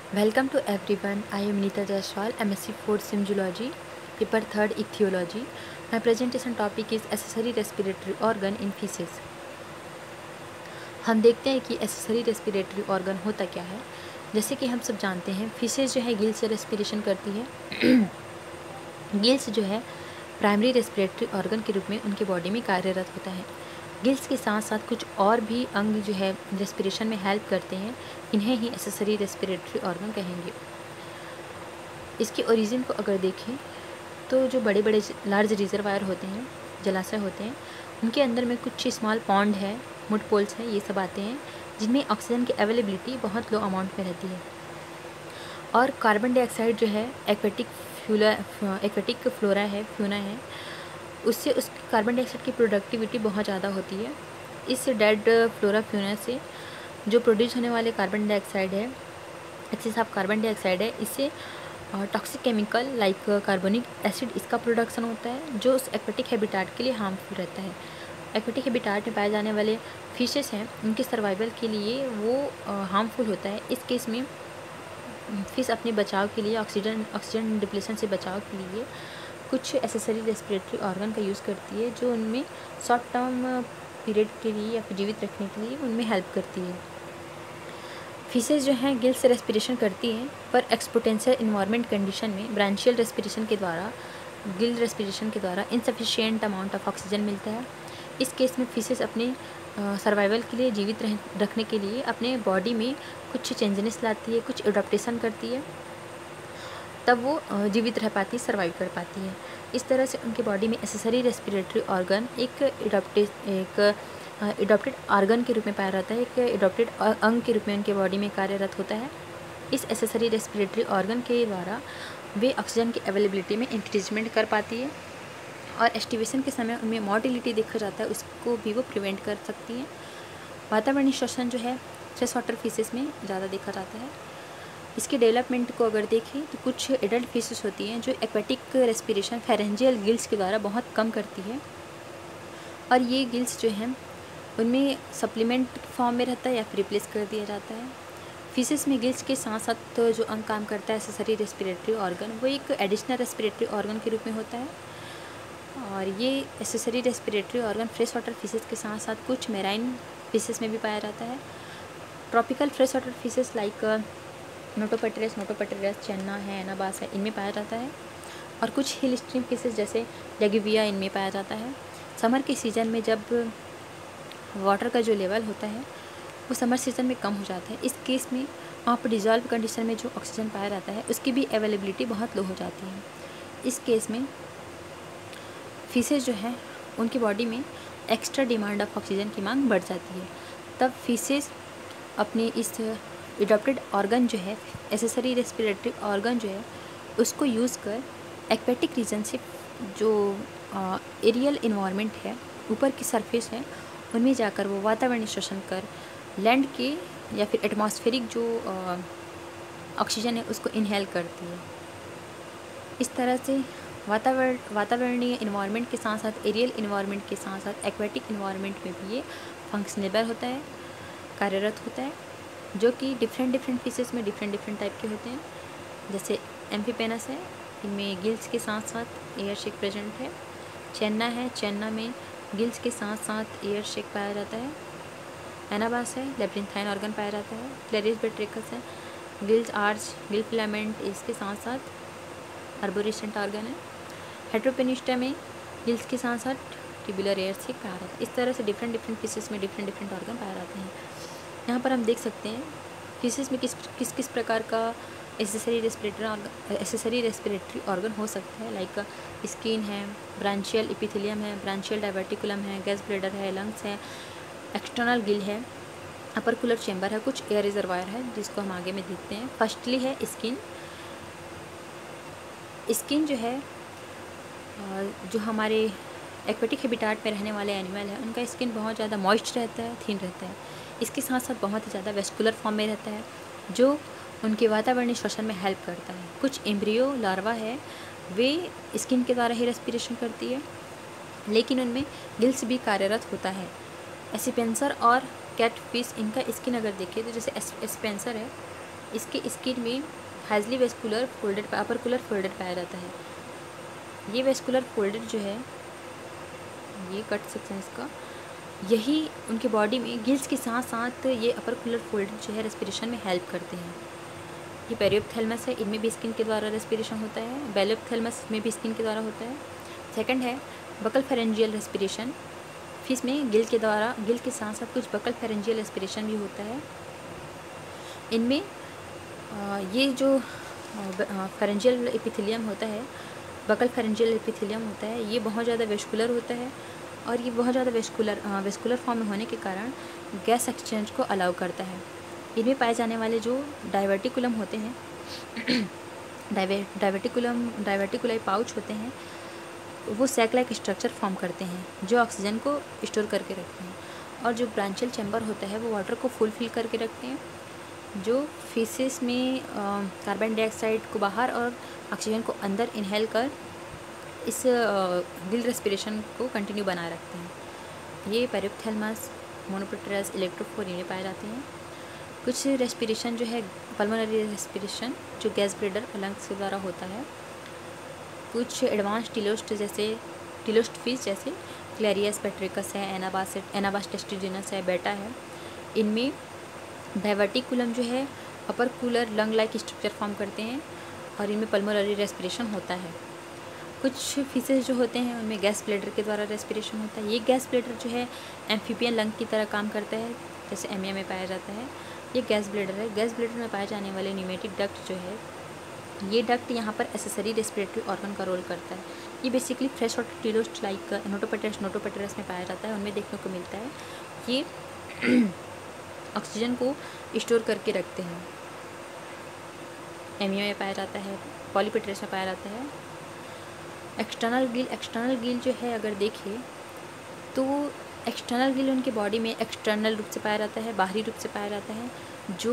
Welcome to everyone. I am Nita Jaiswal, MSc 4th Sim Zoology, paper 3rd Ichthyology. My presentation topic is accessory respiratory organ in feces. हम देखते हैं कि accessory respiratory organ होता क्या है। जैसे कि हम सब जानते हैं, feces जो है गिल से respiration करती है। गिल्स जो है प्राइमरी रेस्पिरेटरी ऑर्गन के रूप में उनके बॉडी में कार्यरत होता है। गिल्स के साथ साथ कुछ और भी अंग जो है रेस्पिरेशन में हेल्प करते हैं, इन्हें ही एक्सेसरी रेस्पिरेटरी ऑर्गन कहेंगे। इसके ओरिजिन को अगर देखें तो जो बड़े बड़े लार्ज रिजर्वायर होते हैं, जलाशय होते हैं, उनके अंदर में कुछ स्मॉल पॉन्ड है, मुड पोल्स हैं, ये सब आते हैं जिनमें ऑक्सीजन की अवेलेबिलिटी बहुत लो अमाउंट में रहती है। और कार्बन डाइऑक्साइड जो है एक्वेटिक फ्लोरा है, फ्यूना है, उससे उसकी कार्बन डाइऑक्साइड की प्रोडक्टिविटी बहुत ज़्यादा होती है। इस डेड फ्लोरा फ्यूना से जो प्रोड्यूस होने वाले कार्बन डाइऑक्साइड है, एक्सेस ऑफ कार्बन डाइऑक्साइड है, इससे toxic chemical like carbonic acid इसका प्रोडक्शन होता है, जो उस एक्वेटिक हैबिटाट के लिए हार्मफुल रहता है। एक्वेटिक हैबिटाट में पाए जाने वाले फिशेस हैं, उनके सर्वाइवल के लिए वो हार्मफुल होता है। इस केस में फिश अपने बचाव के लिए, ऑक्सीजन डिप्लेशन से बचाव के लिए कुछ एसेसरी रेस्पिरेटरी ऑर्गन का यूज़ करती है, जो उनमें शॉर्ट टर्म पीरियड के लिए या फिर जीवित रखने के लिए उनमें हेल्प करती है। फिशेज जो हैं गिल से रेस्पिरेशन करती हैं, पर एक्सपोटेंशियल इन्वायरमेंट कंडीशन में ब्रांचियल रेस्पिरेशन के द्वारा, गिल रेस्पिरेशन के द्वारा इनसफिशिएंट अमाउंट ऑफ ऑक्सीजन मिलता है। इस केस में फिशेज अपने सर्वाइवल के लिए, जीवित रखने के लिए अपने बॉडी में कुछ चेंजेस लाती है, कुछ एडॉप्टेशन करती है, तब वो जीवित रह पाती है, सर्वाइव कर पाती है। इस तरह से उनके बॉडी में एसेसरी रेस्पिरेटरी ऑर्गन एक एडॉप्टेड ऑर्गन के रूप में पाया जाता है, एक एडॉप्टेड अंग के रूप में उनके बॉडी में कार्यरत होता है। इस एसेसरी रेस्पिरेटरी ऑर्गन के द्वारा वे ऑक्सीजन की अवेलेबिलिटी में इंक्रीजमेंट कर पाती है, और एस्टिवेशन के समय उनमें मोर्टिलिटी देखा जाता है, उसको भी वो प्रिवेंट कर सकती हैं। वातावरणीय श्वसन जो है फ्रेश वाटर फिशेस में ज़्यादा देखा जाता है। इसके डेवलपमेंट को अगर देखें तो कुछ एडल्ट फिशेस होती हैं जो एक्वेटिक रेस्पिरेशन फेरेंजियल गिल्स के द्वारा बहुत कम करती है, और ये गिल्स जो हैं उनमें सप्लीमेंट फॉर्म में रहता है या फिर रिप्लेस कर दिया जाता है। फिशेस में गिल्स के साथ साथ तो जो अंग काम करता है एसेसरी रेस्पिरेटरी ऑर्गन, वो एक एडिशनल रेस्पिरेटरी ऑर्गन के रूप में होता है, और ये accessory respiratory organ fresh water fishes के साथ साथ कुछ मेराइन फिशेस में भी पाया जाता है। Tropical fresh water fishes like Notopterus, Channa है, एनाबास है, इनमें पाया जाता है, और कुछ हिल स्ट्रीम फिशेस जैसे लेगिविया इनमें पाया जाता है। समर के सीज़न में जब वाटर का जो लेवल होता है वो समर सीज़न में कम हो जाता है, इस केस में वहाँ पर डिजॉल्व कंडीशन में जो ऑक्सीजन पाया जाता है उसकी भी अवेलेबिलिटी बहुत लो हो जाती है। इस केस में फिशेज जो है उनकी बॉडी में एक्स्ट्रा डिमांड ऑफ ऑक्सीजन की मांग बढ़ जाती है, तब फिशेज अपने इस एडॉप्टेड ऑर्गन जो है, एसेसरी रेस्पिरेटरी ऑर्गन जो है, उसको यूज़ कर एक्वेटिक रीजन से जो एरियल इन्वायरमेंट है, ऊपर की सरफेस है, उनमें जाकर वो वातावरणीय श्वसन कर लैंड के या फिर एटमॉस्फेरिक जो ऑक्सीजन है उसको इनहेल करती है। इस तरह से वातावरणीय इन्वायरमेंट के साथ साथ एरियल इन्वायरमेंट के साथ साथ एक्वेटिक इन्वायरमेंट में भी ये फंक्शनेबल होता है, कार्यरत होता है, जो कि डिफरेंट फिशेस में डिफरेंट टाइप के होते हैं। जैसे एम्फीपेनस है, इनमें गिल्स के साथ साथ एयर शेक प्रेजेंट है। चेन्ना है, चेन्ना में गिल्स के साथ साथ एयर शेक पाया जाता है। एनाबास है, लेब्रिंथाइन ऑर्गन पाया जाता है। क्लेरिस बेट्रिकस है, गिल्स आर्च, गिल फिलामेंट, इसके साथ साथ अर्बोरेसेंट ऑर्गन है। हेट्रोपेनिस्टा में गिल्स के साथ साथ ट्यूबुलर एयर शेक पाया जाता है। इस तरह से डिफरेंट फिशेस में डिफरेंट ऑर्गन पाए जाते हैं। यहाँ पर हम देख सकते हैं फिशेस में किस प्रकार का एसेसरी रेस्पिरेटरी ऑर्गन हो सकता है। लाइक स्किन है, ब्रांचियल एपिथेलियम है, ब्रांचियल डाइवर्टिकुलम है, गैस ब्लैडर है, लंग्स है, एक्सटर्नल गिल है, अपर कूलर चैम्बर है, कुछ एयर रिजर्वायर है जिसको हम आगे में देखते हैं। फर्स्टली है स्किन। स्किन जो है जो हमारे एक्वेटिक हैबिटाट में रहने वाले एनिमल है, उनका स्किन बहुत ज़्यादा मॉइस्ट रहता है, थिन रहता है। इसके साथ साथ बहुत ही ज़्यादा वेस्कुलर फॉर्म में रहता है, जो उनके वातावरणीय श्वसन में हेल्प करता है। कुछ एम्ब्रियो लार्वा है, वे स्किन के द्वारा ही रेस्पिरेशन करती है, लेकिन उनमें गिल्स भी कार्यरत होता है। एस्पेंसर और कैटफिश, इनका स्किन अगर देखें तो जैसे एस्पेंसर है, इसके स्किन में highly vascular folded opercular folded पाया जाता है। ये वेस्कुलर फोल्डेड जो है, ये कट सेक्शन इसका, यही उनके बॉडी में गिल्स के साथ साथ ये अपरकुलर फोल्डेड जो है रेस्पिरेशन में हेल्प करते हैं। ये पेरियोप्थैलमस है, इनमें भी स्किन के द्वारा रेस्पिरेशन होता है। बेलोप्थैलमस में भी स्किन के द्वारा होता है। सेकंड है बकल फेरेंजियल रेस्पिरेशन, फिश में गिल के साथ साथ कुछ बकल फेरेंजियल रेस्पिरेशन भी होता है। इनमें ये जो फेरेंजियल एपिथेलियम होता है, बकल फेरेंजियल एपिथेलियम होता है, ये बहुत ज़्यादा वेस्कुलर होता है और ये बहुत ज़्यादा वेस्कुलर फॉर्म में होने के कारण गैस एक्सचेंज को अलाउ करता है। इनमें पाए जाने वाले जो डाइवर्टिकुलम होते हैं डाइवर्टिकुलाई पाउच होते हैं, वो सैक लाइक स्ट्रक्चर फॉर्म करते हैं जो ऑक्सीजन को स्टोर करके रखते हैं। और जो ब्रांचियल चैम्बर होता है वो वाटर को फुलफिल करके रखते हैं, जो फीसेस में कार्बन डाइऑक्साइड को बाहर और ऑक्सीजन को अंदर इनहेल कर इस गिल रेस्पिरेशन को कंटिन्यू बनाए रखते हैं। ये पेरियोप्थैलमस, मोनोप्टेरस, इलेक्ट्रोफोर में पाए जाते हैं। कुछ रेस्पिरेशन जो है पल्मोनरी रेस्पिरेशन जो गैस ब्रेडर लंग्स के द्वारा होता है। कुछ एडवांस टिलोस्ट फिश जैसे क्लैरियस पेट्रिकस है, एनाबास टेस्टिजिनस है, बेटा है, इनमें डाइवर्टिकुलम जो है opercular lung like structure form करते हैं और इनमें पल्मोनरी रेस्पिरेशन होता है। कुछ फिशेस जो होते हैं उनमें गैस ब्लैडर के द्वारा रेस्पिरेशन होता है। ये गैस ब्लैडर जो है एम्फीबियन लंग की तरह काम करता है, जैसे एमिया में पाया जाता है। ये गैस ब्लैडर है। गैस ब्लैडर में पाए जाने वाले न्यूमेटिक डक्ट जो है, ये डक्ट यहाँ पर एक्सेसरी रेस्पिरेटरी ऑर्गन का रोल करता है। ये basically fresh water teleost like Notopterus में पाया जाता है, उनमें देखने को मिलता है। ये ऑक्सीजन को स्टोर करके रखते हैं। एमिया में पाया जाता है, पॉलीपेट्रेस में पाया जाता है। एक्सटर्नल गिल जो है अगर देखें तो एक्सटर्नल गिल उनके बॉडी में एक्सटर्नल रूप से पाया जाता है, बाहरी रूप से पाया जाता है। जो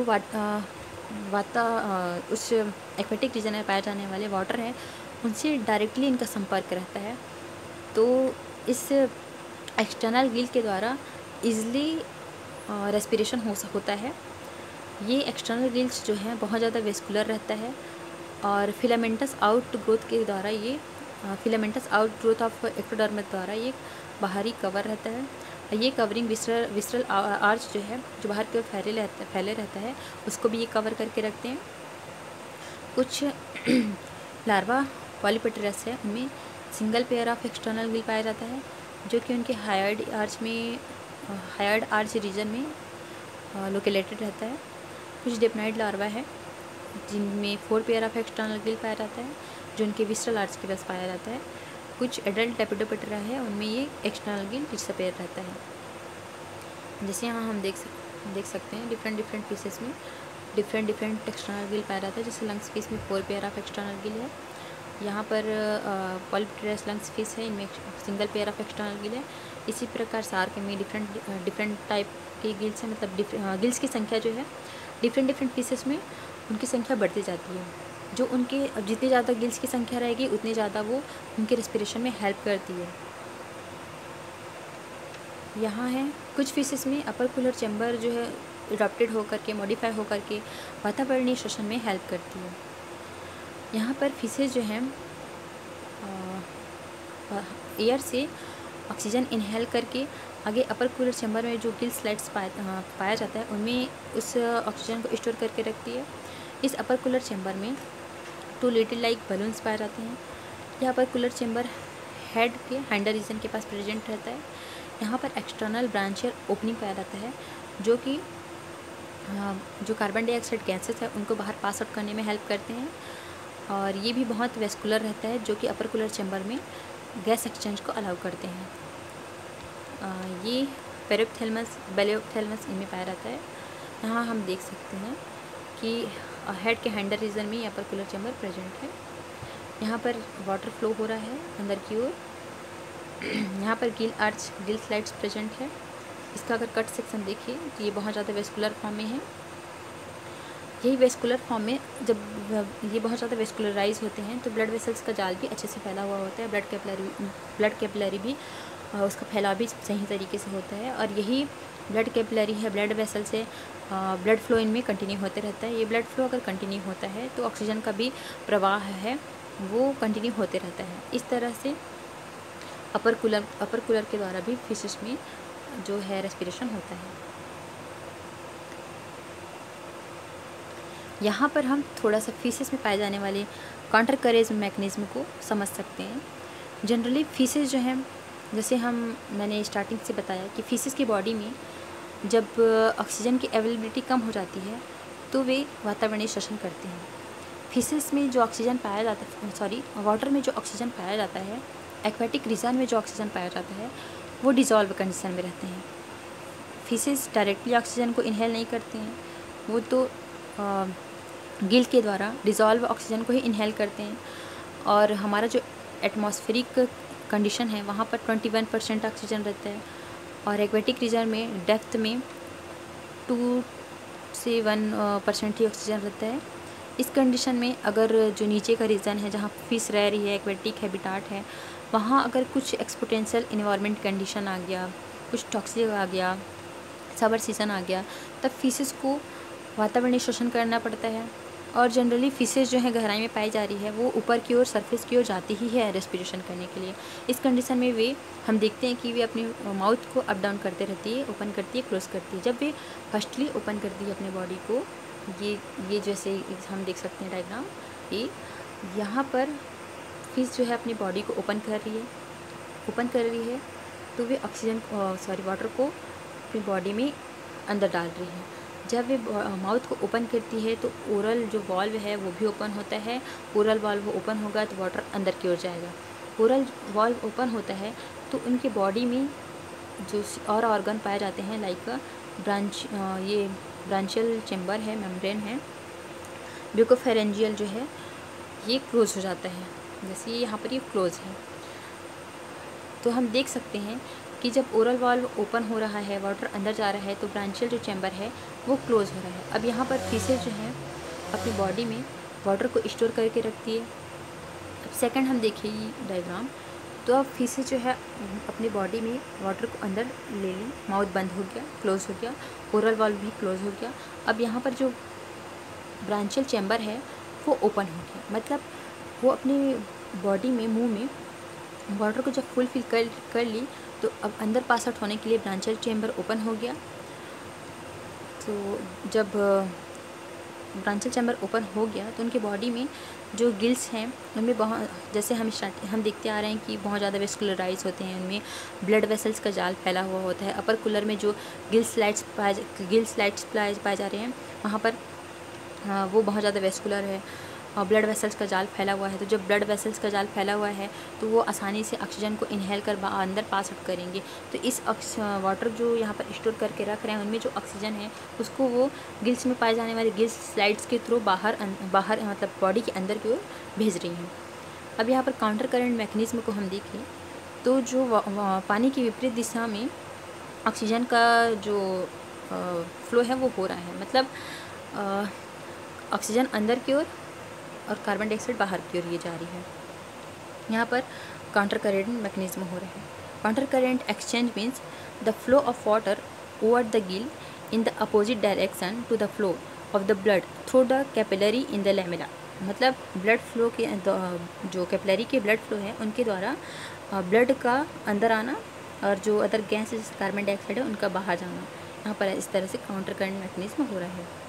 उस एक्वेटिक रीजन में पाए जाने वाले वाटर है उनसे डायरेक्टली इनका संपर्क रहता है, तो इस एक्सटर्नल गिल के द्वारा इजली रेस्पिरेशन होता है। ये एक्सटर्नल गिल्स जो है बहुत ज़्यादा वेस्कुलर रहता है और फिलामेंटस आउट ग्रोथ के द्वारा ये filamentous out growth of ectodermis द्वारा ये बाहरी कवर रहता है। ये कवरिंग विसरल आर्च जो है जो बाहर की ओर फैले रहता है उसको भी ये कवर करके रखते हैं। कुछ लार्वा पॉलीपेट्रेस है, उनमें single pair of external gill पाया जाता है जो कि उनके हायर्ड आर्च रीजन में लोकेटेड रहता है। कुछ डिप्नाइड लार्वा है जिनमें 4 पेयर ऑफ एक्सटर्नल गिल पाया जाता है जो उनके विस्ट्रल आर्च के पास पाया जाता है। कुछ एडल्ट लेपिडोप्टेरा है, उनमें ये एक्सटर्नल गिल डिसअपेयर रहता है। जैसे यहाँ हम देख सकते हैं डिफरेंट पीसेस में डिफरेंट एक्सटर्नल गिल पाया जाता है। जैसे लंग्स फिश में 4 पेयर ऑफ एक्सटर्नल गिल है। यहाँ पर पॉलीपेट्रेस लंग्स फिश है, इनमें single pair of external gill है। इसी प्रकार सार्क में डिफरेंट टाइप के गिल्स हैं, मतलब गिल्स की संख्या जो है डिफरेंट पीसेस में उनकी संख्या बढ़ती जाती है। जो उनके अब जितनी ज़्यादा गिल्स की संख्या रहेगी उतनी ज़्यादा वो उनके रेस्पिरेशन में हेल्प करती है। यहाँ है कुछ फिशेस में अपरकुलर चैम्बर जो है एडॉप्टेड होकर के मॉडिफाई होकर के वातावरणीय श्वसन में हेल्प करती है। यहाँ पर फिशेस जो हैं एयर से ऑक्सीजन इनहेल करके आगे अपरकुलर चैम्बर में जो गिल स्लाइड्स पाया जाता है उनमें उस ऑक्सीजन को स्टोर करके रखती है। इस अपरकुलर चैम्बर में 2 लिटिल लाइक बलून्स पाए जाते हैं। यह अपरकुलर चैम्बर हेड के हैंडल रीजन के पास प्रेजेंट रहता है। यहाँ पर एक्सटर्नल ब्रांचियल ओपनिंग पाया जाता है जो कि जो कार्बन डाइऑक्साइड गैसेस है उनको बाहर पास आउट करने में हेल्प करते हैं और ये भी बहुत वेस्कुलर रहता है जो कि अपरकुलर चैम्बर में गैस एक्सचेंज को अलाउ करते हैं। ये पेरियोप्थैलमस, बेलोप्थैलमस इनमें पाया जाता है। यहाँ हम देख सकते हैं कि हेड के हैंडल रीजन में अपरकुलर चैम्बर प्रेजेंट है। यहाँ पर वाटर फ्लो हो रहा है अंदर की ओर। यहाँ पर गिल स्लाइड्स प्रेजेंट है। इसका अगर कट सेक्शन देखिए तो ये बहुत ज़्यादा वेस्कुलर फॉर्म में है। यही वेस्कुलर फॉर्म में जब ये बहुत ज़्यादा वेस्कुलराइज होते हैं तो ब्लड वेसल्स का जाल भी अच्छे से फैला हुआ होता है। ब्लड कैपिलरी भी उसका फैलाव भी सही तरीके से होता है। और यही ब्लड कैपिलरी है, ब्लड वेसल से ब्लड फ्लो इनमें कंटिन्यू होते रहता है। ये ब्लड फ्लो अगर कंटिन्यू होता है तो ऑक्सीजन का भी प्रवाह है वो कंटिन्यू होते रहता है। इस तरह से अपर कूलर के द्वारा भी फिशेस में जो है रेस्पिरेशन होता है। यहाँ पर हम थोड़ा सा फिशेस में पाए जाने वाले काउंटर करेज मैकेनिज्म को समझ सकते हैं। जनरली फिशेस जो हैं, जैसे मैंने स्टार्टिंग से बताया कि फिशेस की बॉडी में जब ऑक्सीजन की अवेलेबिलिटी कम हो जाती है तो वे वातावरणीय श्वसन करते हैं। फिशेस में जो ऑक्सीजन पाया जाता है, वाटर में जो ऑक्सीजन पाया जाता है, एक्वेटिक रीजन में जो ऑक्सीजन पाया जाता है वो डिज़ोल्व कंडीशन में रहते हैं। फिशेस डायरेक्टली ऑक्सीजन को इनहेल नहीं करते हैं, वो तो गिल के द्वारा डिज़ोल्व ऑक्सीजन को ही इनहेल करते हैं। और हमारा जो एटमॉस्फेरिक कंडीशन है वहाँ पर 21% ऑक्सीजन रहता है और एक्वेटिक रीजन में डेप्थ में 2 से 1% ही ऑक्सीजन रहता है। इस कंडीशन में अगर जो नीचे का रीजन है जहाँ फिश रह रही है, एक्वेटिक हैबिटाट है, वहाँ अगर कुछ एक्सपोनेंशियल इन्वायरमेंट कंडीशन आ गया, कुछ टॉक्सिक आ गया, समर सीजन आ गया, तब फिशेस को वातावरणीय शोषण करना पड़ता है। और जनरली फिशेस जो है गहराई में पाई जा रही है वो ऊपर की ओर सरफेस की ओर जाती ही है रेस्पिरेशन करने के लिए। इस कंडीशन में वे हम देखते हैं कि वे अपनी माउथ को अप डाउन करते रहती है, ओपन करती है, क्लोज करती है। जब वे फर्स्टली ओपन करती है अपने बॉडी को, ये जैसे हम देख सकते हैं डायग्राम, ये यहाँ पर फिश जो है अपनी बॉडी को ओपन कर रही है तो वे वाटर को अपनी बॉडी में अंदर डाल रही है। जब वे माउथ को ओपन करती है तो ओरल जो वॉल्व है वो भी ओपन होता है। ओरल वॉल्व ओपन होगा तो वाटर अंदर की ओर जाएगा। ओरल वॉल्व ओपन होता है तो उनकी बॉडी में जो और ऑर्गन पाए जाते हैं लाइक ये ब्रांचियल चेम्बर है, मेम्ब्रेन है, ब्यूकोफेरेंजियल जो है ये क्लोज हो जाता है। जैसे यहाँ पर ये क्लोज है तो हम देख सकते हैं कि जब ओरल वाल्व ओपन हो रहा है, वाटर अंदर जा रहा है तो ब्रांचियल जो चैम्बर है वो क्लोज हो रहा है। अब यहाँ पर फिशेस जो हैं अपनी बॉडी में वाटर को स्टोर करके रखती है। अब सेकंड हम देखें ये डायग्राम, तो अब फिशेस जो है अपनी बॉडी में वाटर को अंदर ले ली, माउथ बंद हो गया, क्लोज हो गया, ओरल वाल्व भी क्लोज हो गया। अब यहाँ पर जो ब्रांचियल चैम्बर है वो ओपन हो गया, मतलब वो अपनी बॉडी में, मुँह में वाटर को जब फुलफिल कर ली तो अब अंदर पास आउट होने के लिए ब्रांचियल चैम्बर ओपन हो गया। तो जब ब्रांचियल चैम्बर ओपन हो गया तो उनकी बॉडी में जो गिल्स हैं उनमें बहुत, जैसे हम देखते आ रहे हैं कि बहुत ज़्यादा वेस्कुलराइज होते हैं, उनमें ब्लड वेसल्स का जाल फैला हुआ होता है। अपर कूलर में जो गिल स्लाइड्स पाए जा रहे हैं वहाँ पर वो बहुत ज़्यादा वेस्कुलर है और ब्लड वेसल्स का जाल फैला हुआ है। तो जब ब्लड वेसल्स का जाल फैला हुआ है तो वो आसानी से ऑक्सीजन को इनहेल कर अंदर पास आउट करेंगे। तो इस वाटर जो यहाँ पर स्टोर करके रख रहे हैं उनमें जो ऑक्सीजन है उसको वो गिल्स में पाए जाने वाले गिल्स स्लाइड्स के थ्रू बाहर मतलब बॉडी के अंदर की ओर भेज रही हैं। अब यहाँ पर काउंटर करंट मैकेनिज्म को हम देखें तो जो पानी की विपरीत दिशा में ऑक्सीजन का जो फ्लो है वो हो रहा है, मतलब ऑक्सीजन अंदर की ओर और कार्बन डाइऑक्साइड बाहर की ओर ये जा रही है। यहाँ पर काउंटर करेंट मैकेनिज्म हो रहा है। Counter current exchange means the flow of water over the gill in the opposite direction to the flow of the blood through the capillary in the lamella. मतलब ब्लड फ्लो के जो capillary के blood flow है उनके द्वारा blood का अंदर आना और जो अदर गैस कार्बन डाइऑक्साइड है उनका बाहर जाना। यहाँ पर इस तरह से काउंटर करंट मैकेनिज्म हो रहा है।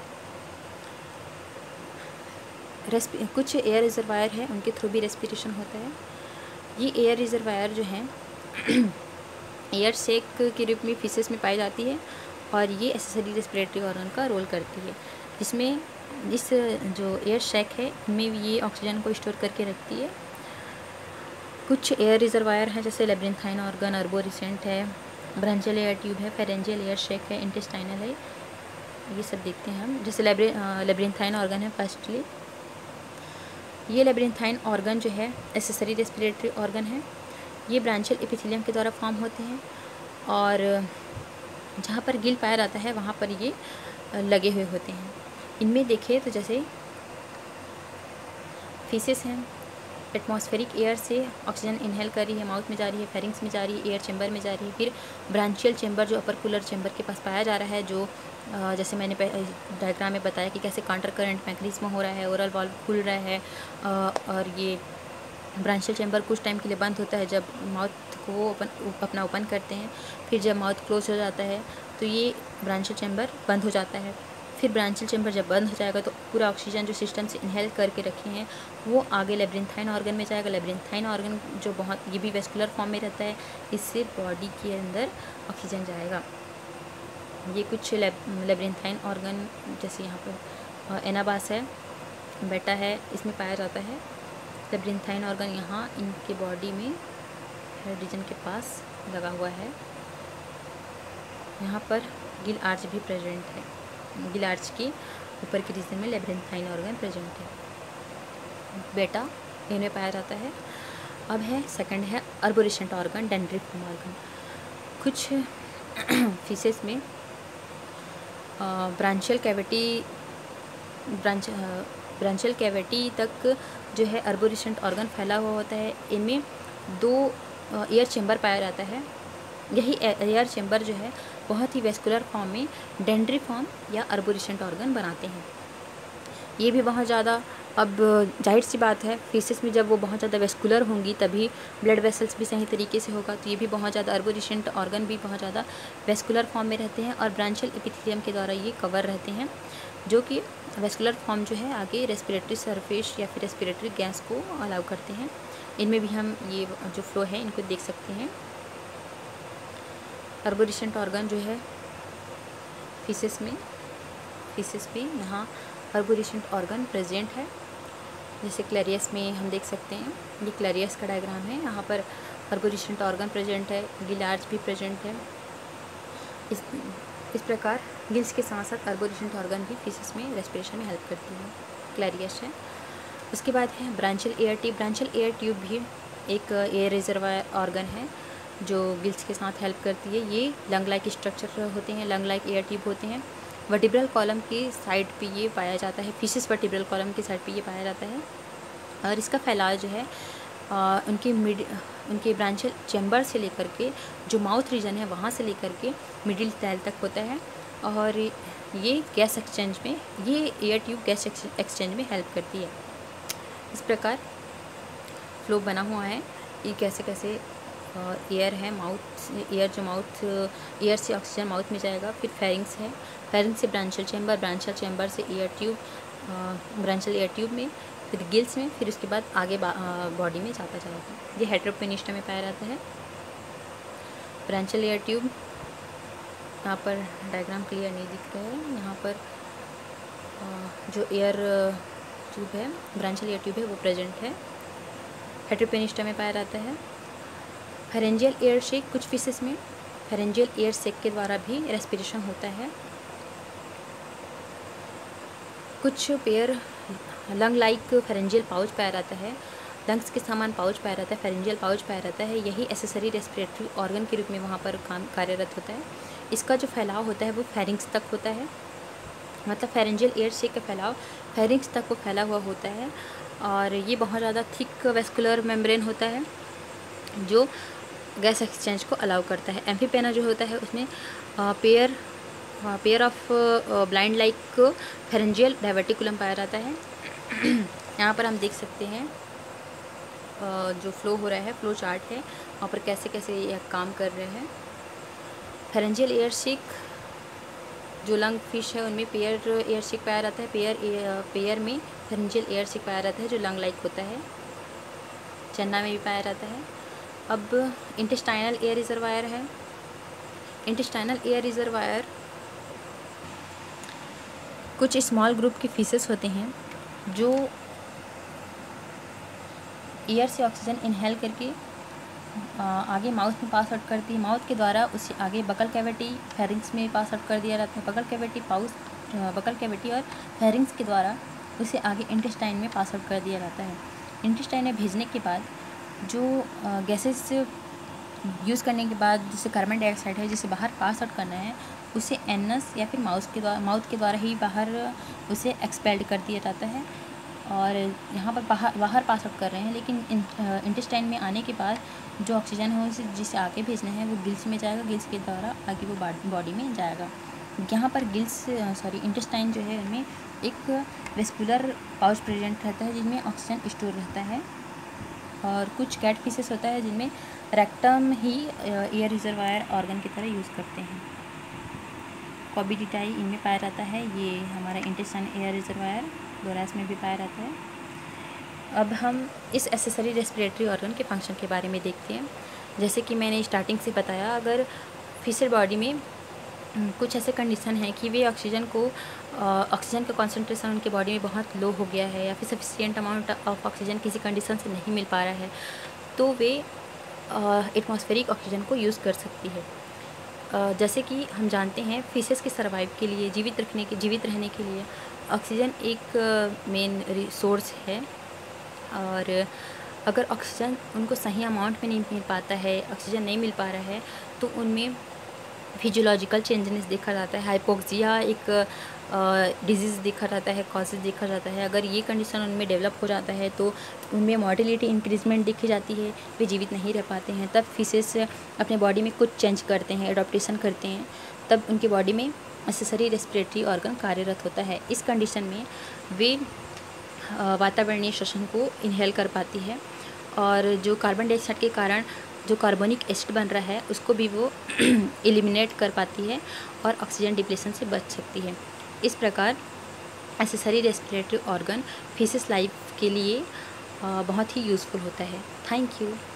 कुछ एयर रिजर्वायर है उनके थ्रू भी रेस्पिरेशन होता है। ये एयर रिजर्वायर जो हैं एयर सैक के रूप में फिशेस में पाई जाती है और ये एसेसरी रेस्पिरेटरी ऑर्गन का रोल करती है, जिसमें इस जो एयर सैक है इनमें ये ऑक्सीजन को स्टोर करके रखती है। कुछ एयर रिजर्वायर हैं जैसे लेब्रिंथाइन ऑर्गन, अर्बोरिसेंट है, ब्रांचियल एयर ट्यूब है, फेरेंजियल एयर सैक है, इंटेस्टाइनल है, ये सब देखते हैं हम। जैसे लेब्रिंथाइन ऑर्गन है फर्स्टली, ये लेब्रिंथाइन ऑर्गन जो है एसेसरी रेस्पिरेटरी ऑर्गन है। ये ब्रांचियल एपिथेलियम के द्वारा फॉर्म होते हैं और जहाँ पर गिल पाया जाता है वहाँ पर ये लगे हुए होते हैं। इनमें देखें तो जैसे फिशेस हैं एटमॉस्फेरिक एयर से ऑक्सीजन इनहेल कर रही है, माउथ में जा रही है, फेरिंग्स में जा रही है, एयर चैम्बर में जा रही है। फिर ब्रांचियल चैम्बर जो अपर कूलर चैम्बर के पास पाया जा रहा है, जो जैसे मैंने डायग्राम में बताया कि कैसे काउंटर करंट मैकेनिज्म हो रहा है, ओरल वाल्व खुल रहा है, और ये ब्रांचियल चैम्बर कुछ टाइम के लिए बंद होता है जब माउथ को अपना ओपन करते हैं। फिर जब माउथ क्लोज हो जाता है तो ये ब्रांचियल चैम्बर बंद हो जाता है। फिर ब्रांचियल चैम्बर जब बंद हो जाएगा तो पूरा ऑक्सीजन जो सिस्टम से इनहेल करके रखे हैं वो आगे लेब्रिंथाइन ऑर्गन में जाएगा। लेब्रिंथाइन ऑर्गन जो बहुत ये भी वेस्कुलर फॉर्म में रहता है, इससे बॉडी के अंदर ऑक्सीजन जाएगा। ये कुछ लेब्रिंथाइन ऑर्गन जैसे यहाँ पर एनाबास है, बेटा है, इसमें पाया जाता है। लेब्रिंथाइन ऑर्गन यहाँ इनके बॉडी में हेड रीजन के पास लगा हुआ है। यहाँ पर गिल आर्च भी प्रेजेंट है, गिल आर्च के ऊपर के रीजन में लेब्रिंथाइन ऑर्गन प्रेजेंट है, बेटा इनमें पाया जाता है। अब है सेकंड है अर्बोरेसेंट ऑर्गन, डेंड्रिफॉर्म ऑर्गन। कुछ फिशेस में ब्रांचियल कैविटी तक जो है अर्बोरेसेंट ऑर्गन फैला हुआ होता है। इनमें 2 एयर चैम्बर पाया जाता है। यही एयर चैम्बर जो है बहुत ही वेस्कुलर फॉर्म में डेंड्रिफॉर्म या अर्बोरेसेंट ऑर्गन बनाते हैं। ये भी बहुत ज़्यादा, अब जाहिर सी बात है फिशेस में जब वो बहुत ज़्यादा वेस्कुलर होंगी तभी ब्लड वेसल्स भी सही तरीके से होगा, तो ये भी बहुत ज़्यादा अर्बोरेसेंट ऑर्गन भी बहुत ज़्यादा वेस्कुलर फॉर्म में रहते हैं और ब्रांचियल एपिथेलियम के द्वारा ये कवर रहते हैं, जो कि वेस्कुलर फॉर्म जो है आगे रेस्पिरेटरी सरफेस या फिर रेस्पिरेटरी गैस को अलाउ करते हैं। इनमें भी हम ये जो फ्लो है इनको देख सकते हैं। अर्बोरेसेंट ऑर्गन जो है फिशेस में यहाँ अर्बोरेसेंट ऑर्गन प्रेजेंट है। जैसे क्लेरियस में हम देख सकते हैं, ये क्लेरियस का डायग्राम है, यहाँ पर अर्बोरेसेंट ऑर्गन प्रेजेंट है, गिल आर्च भी प्रेजेंट है। इस प्रकार गिल्स के साथ साथ अर्बोरेसेंट ऑर्गन भी फिशेस में रेस्पिरेशन में हेल्प करती है, क्लेरियस है। उसके बाद है branchial air tube. Branchial air tube भी एक एयर रिजर्वायर ऑर्गन है जो गिल्स के साथ हेल्प करती है। ये लंग लाइक स्ट्रक्चर होते हैं, लंग लाइक एयर ट्यूब होते हैं। वर्टिब्रल कॉलम की साइड पे ये पाया जाता है, फिशेस वर्टिब्रल कॉलम की साइड पे ये पाया जाता है। और इसका फैलाव जो है उनके ब्रांचियल चैम्बर से लेकर के जो माउथ रीजन है वहाँ से लेकर के मिडिल टैल तक होता है। और ये गैस एक्सचेंज में, ये एयर ट्यूब गैस एक्सचेंज में हेल्प करती है। इस प्रकार फ्लो बना हुआ है। ये कैसे कैसे एयर है, एयर एयर से ऑक्सीजन माउथ में जाएगा। फिर फेरिंग्स है, फेरिंग्स से ब्रांचियल चैम्बर, ब्रांचियल चैम्बर से air tube, branchial air tube में, फिर गिल्स में, फिर उसके बाद आगे बॉडी में जाता जाएगा। ये हेटेरोपेनिस्टा में पाया जाता है। ब्रांचियल एयर ट्यूब, यहाँ पर डायग्राम क्लियर नहीं दिख रहा है, यहाँ पर जो एयर ट्यूब है, ब्रांचियल एयर ट्यूब है, वो प्रेजेंट है, हेटेरोपेनिस्टा में पाया जाता है। फेरेंजियल एयर शेक, कुछ फिशेस में फेरेंजियल एयर शेक के द्वारा भी रेस्पिरेशन होता है। कुछ pair lung like pharyngeal pouch पाया जाता है, लंग्स के समान पाउच पाया जाता है, फेरेंजियल पाउच पाया जाता है। यही एसेसरी रेस्पिरेटरी ऑर्गन के रूप में वहाँ पर कार्यरत होता है। इसका जो फैलाव होता है वो फेरिंग्स तक होता है, मतलब फेरेंजियल एयर शेक का फैलाव फेरिंग्स तक को फैला हुआ होता है। और ये बहुत ज़्यादा थिक वेस्कुलर मेम्ब्रेन होता है जो गैस एक्सचेंज को अलाउ करता है। एम्फीपेना जो होता है उसमें pair of blind like pharyngeal diverticulum पाया जाता है। यहाँ पर हम देख सकते हैं जो फ्लो हो रहा है, फ्लो चार्ट है, वहाँ पर कैसे कैसे ये काम कर रहे हैं। फेरेंजियल एयर शेक, जो लंग फिश है उनमें पेयर एयर शेक पाया जाता है। पेयर में फेरेंजियल एयर शेक पाया जाता है जो लंग लाइक होता है। चन्ना में भी पाया जाता है। अब इंटेस्टाइनल एयर रिजर्वायर है। इंटेस्टाइनल एयर रिजर्वायर कुछ स्मॉल ग्रुप के फिशेस होते हैं जो एयर से ऑक्सीजन इनहेल करके आगे माउथ में पास आउट करती है। माउथ के द्वारा उसे आगे बकल कैविटी, फेरिंग्स में पास आउट कर दिया जाता है। बकल कैविटी और फेरिंग्स के द्वारा उसे आगे इंटेस्टाइन में पास आउट कर दिया जाता है। इंटेस्टाइन में भेजने के बाद जो गैसेस यूज़ करने के बाद जैसे कार्बन डाइऑक्साइड है जिसे बाहर पास आउट करना है, उसे एनस या फिर माउथ के द्वारा ही बाहर उसे एक्सपेल्ड कर दिया जाता है। और यहाँ पर बाहर पास आउट कर रहे हैं, लेकिन इंटेस्टाइन में आने के बाद जो ऑक्सीजन है उसे जिसे आगे भेजना है वो गिल्स में जाएगा, गिल्स के द्वारा आगे वो बॉडी में जाएगा। यहाँ पर इंटेस्टाइन जो है उनमें एक वेस्कुलर पाउच प्रेजेंट रहता है जिनमें ऑक्सीजन स्टोर रहता है, और कुछ कैट फिशेस होता है जिनमें रेक्टम ही एयर रिजर्वायर ऑर्गन की तरह यूज़ करते हैं। कॉबिडिटाई इनमें पाया जाता है, ये हमारा इंटेस्टाइन एयर रिजर्वायर डोरास में भी पाया जाता है। अब हम इस एक्सेसरी रेस्पिरेटरी ऑर्गन के फंक्शन के बारे में देखते हैं। जैसे कि मैंने स्टार्टिंग से बताया, अगर फिशर बॉडी में कुछ ऐसे कंडीशन है कि वे ऑक्सीजन का कॉन्सेंट्रेशन उनके बॉडी में बहुत लो हो गया है, या फिर सफिशिएंट अमाउंट ऑफ ऑक्सीजन किसी कंडीशन से नहीं मिल पा रहा है, तो वे एटमॉस्फेरिक ऑक्सीजन को यूज़ कर सकती है। जैसे कि हम जानते हैं फिशेस के सर्वाइव के लिए, जीवित रहने के लिए ऑक्सीजन एक मेन रिसोर्स है, और अगर ऑक्सीजन उनको सही अमाउंट में नहीं मिल पाता है, ऑक्सीजन नहीं मिल पा रहा है, तो उनमें फिजियोलॉजिकल चेंजेस देखा जाता है, हाइपोक्सिया एक डिजीज़ देखा जाता है, कॉजेज़ देखा जाता है। अगर ये कंडीशन उनमें डेवलप हो जाता है तो उनमें मॉर्टेलिटी इंक्रीजमेंट देखी जाती है, वे जीवित नहीं रह पाते हैं। तब फिशेस अपने बॉडी में कुछ चेंज करते हैं, एडॉप्टेशन करते हैं, तब उनकी बॉडी में एक्सेसरी रेस्पिरेटरी ऑर्गन कार्यरत होता है। इस कंडीशन में वे वातावरणीय श्वसन को इनहेल कर पाती है, और जो कार्बन डाइऑक्साइड के कारण जो कार्बोनिक एसिड बन रहा है उसको भी वो एलिमिनेट कर पाती है और ऑक्सीजन डिप्लेशन से बच सकती है। इस प्रकार accessory respiratory organ fishes life के लिए बहुत ही यूज़फुल होता है। Thank you.